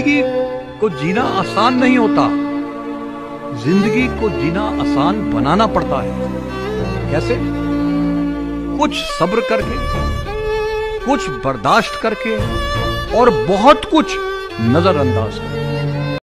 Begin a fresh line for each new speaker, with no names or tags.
जिंदगी को जीना आसान नहीं होता, जिंदगी को जीना आसान बनाना पड़ता है। कैसे? कुछ सब्र करके, कुछ बर्दाश्त करके और बहुत कुछ नजरअंदाज करके।